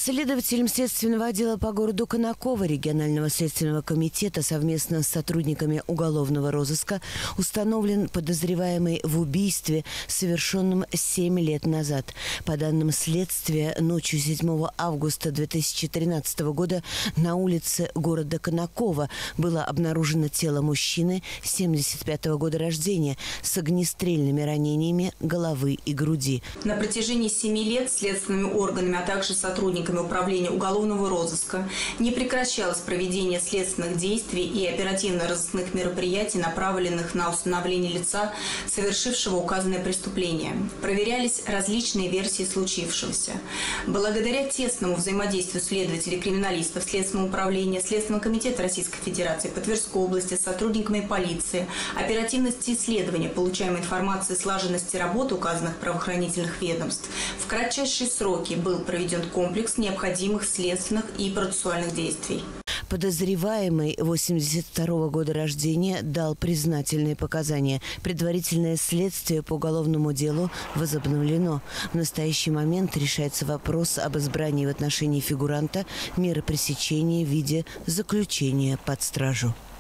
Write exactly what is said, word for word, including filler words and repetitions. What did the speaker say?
Следователям Следственного отдела по городу Конаково регионального следственного комитета совместно с сотрудниками уголовного розыска установлен подозреваемый в убийстве, совершенном семь лет назад. По данным следствия, ночью седьмого августа две тысячи тринадцатого года на улице города Конаково было обнаружено тело мужчины семьдесят пятого года рождения с огнестрельными ранениями головы и груди. На протяжении семи лет следственными органами, а также сотрудниками Управления уголовного розыска не прекращалось проведение следственных действий и оперативно-розыскных мероприятий, направленных на установление лица, совершившего указанное преступление. Проверялись различные версии случившегося. Благодаря тесному взаимодействию следователей, криминалистов, Следственного управления, Следственного комитета Российской Федерации по Тверской области с сотрудниками полиции, оперативности исследования, получаемой информации, слаженности работы указанных правоохранительных ведомств, в кратчайшие сроки был проведен комплекс необходимых следственных и процессуальных действий. Подозреваемый восемьдесят второго года рождения дал признательные показания. Предварительное следствие по уголовному делу возобновлено. В настоящий момент решается вопрос об избрании в отношении фигуранта меры пресечения в виде заключения под стражу.